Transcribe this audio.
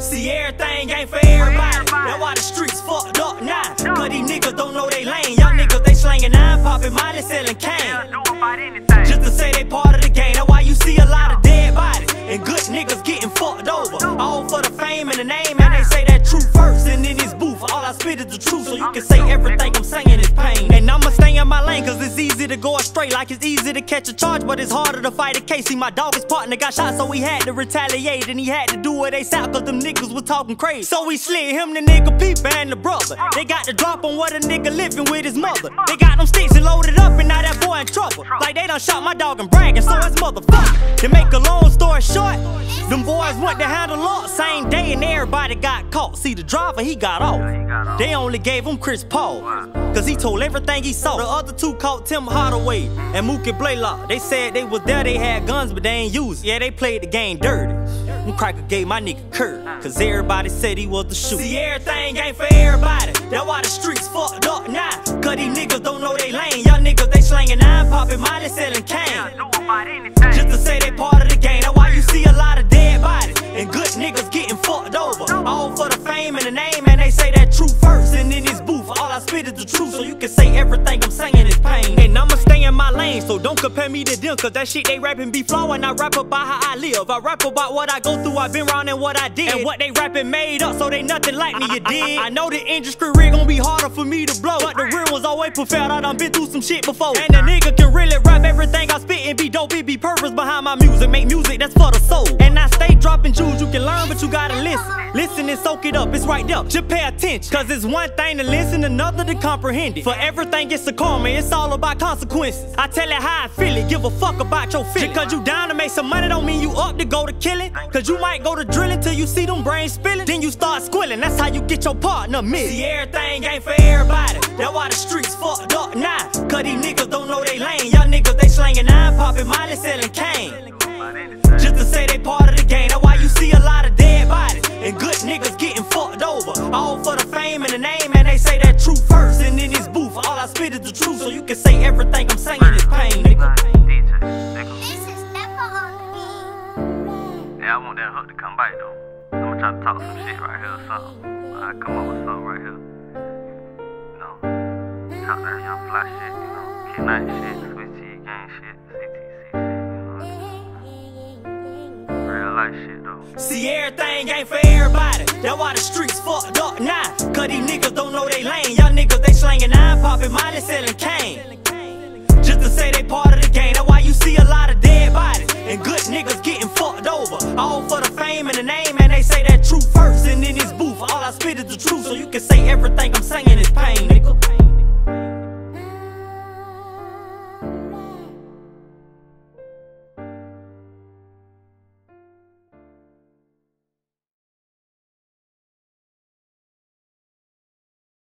See, everything ain't for everybody. That's why the streets fucked up now. Cause these niggas don't know they lane. Young niggas, they slanging nine, popping Molly, selling cane. Just to say they part of the game. That's why you see a lot of dead bodies and good niggas getting fucked over. All for the fame and the name, and they say that truth first. And in this booth, all I spit is the truth, so you can say everything I'm saying is pain. And I'ma stay in my lane, cause it's easy to go astray. Like it's easy to catch a charge, but it's harder to fight a case. See, my dog, his partner got shot, so he had to retaliate. And he had to do it ASAP, cause them niggas was talking crazy. So we slid him, the nigga Peeper, and the brother. They got the drop on what a nigga living with his mother. They got them sticks and loaded up, and now that boy in trouble. Like they done shot my dog and bragging, so it's motherfucker. To make a long story short, them boys went to handle up same day, and everybody got caught. See, the driver, he got off. They only gave him Chris Paul, cause he told everything he saw. The other two caught Tim Hardaway and Mookie Blaylock. They said they was there, they had guns, but they ain't used it. Yeah, they played the game dirty. Them cracker gave my nigga Kurt, cause everybody said he was the shooter. See, everything ain't for everybody. That's why the streets fucked up now. Cause these niggas don't know they lane. Young niggas, they slanging nine, popping Molly, selling cane. Just to say they part of the game. That's why you see a lot of dead bodies and good niggas getting fucked over. All for the fame and the name, and they say that truth first. And in this booth, all I spit is the truth, so you can say everything I'm saying is pain. And I'ma stay in my lane, so don't compare me to them, cause that shit they rapping be flowing. I rap about how I live, I rap about what I go through, I've been around and what I did, and what they rapping made up, so they nothing like me, you dig? I know the industry real gon' be harder for me to blow, but the real ones always prepared. I done been through some shit before, and the nigga can really rap everything I spit and be dope. It be purpose behind my music, make music that's for the soul. And I stay dropping jewels, you can learn, but you gotta listen. Listen and soak it up, it's right there. Just pay attention, cause it's one thing to listen, another to comprehend it. For everything it's a karma, it's all about consequences. I tell it how I feel it, give a fuck about your feelings. Just cause you down to make some money don't mean you up to go to killing. Cause you might go to drilling till you see them brains spilling, then you start squilling, that's how you get your partner missed. See, everything ain't for everybody. That's why the streets fucked up now. Cause these niggas don't know they lane. Young niggas, they slanging nine, popping Molly, selling cane. Just to say they part of the game. That's why you see a lot of dead bodies and good niggas getting fucked over. All for the fame and the name, and they say that truth first. And in this booth, all I spit is the truth, so you can say everything I'm saying is pain, nigga. Yeah, I want that hook to come back though. I'ma try to talk some shit right here or something. I come up with something right here. You know, talk that young fly shit, you know, Kid Night shit, Switch T gang shit, CTC shit, you know. Real life shit though. See, everything ain't for everybody. That's why the streets fucked up now. Cause these niggas don't know they lane. Young niggas, they slanging nine, popping Molly, selling cane. Just to say they part of the game. That's why you see a lot of dead bodies and good niggas getting fucked over. All for the fame and the name, and they say that truth first. And in this booth, all I spit is the truth, so you can say everything I'm saying is pain, nigga.